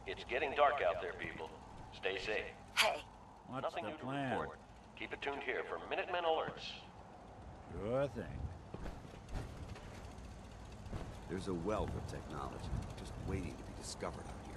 It's getting dark out there, people. Stay safe. Hey. What's Nothing the new to plan? report. Keep it tuned here for Minutemen alerts. Sure thing. There's a wealth of technology just waiting to be discovered out here.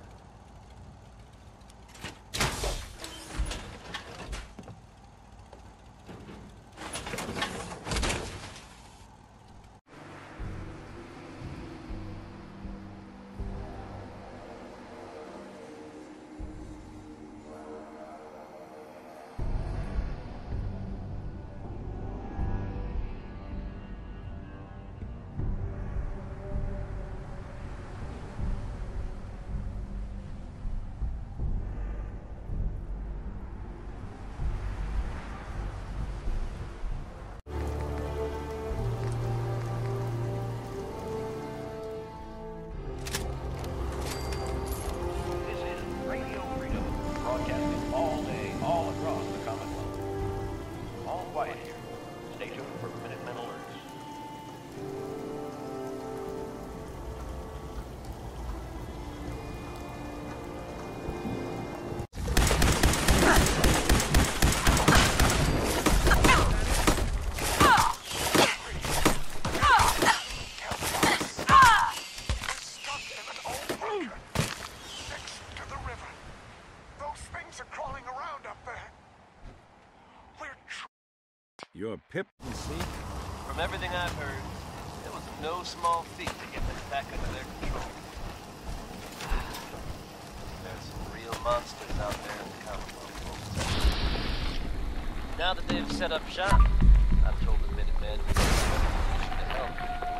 Broadcasting all day, all across the Commonwealth. All quiet here. Stay tuned for Minutemen alerts. You're Pip, you see? From everything I've heard, it was no small feat to get them back under their control. There's some real monsters out there in the Commonwealth, folks. Now that they've set up shop, I've told the Minutemen to help.